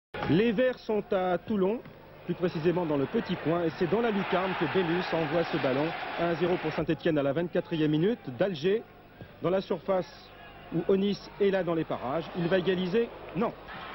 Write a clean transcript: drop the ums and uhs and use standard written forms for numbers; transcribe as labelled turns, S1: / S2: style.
S1: Les Verts sont à Toulon, plus précisément dans le petit coin, et c'est dans la lucarne que Bellus envoie ce ballon. 1-0 pour Saint-Etienne à la 24e minute. d'Alger dans la surface où Onis est là dans les parages. Il va égaliser? Non.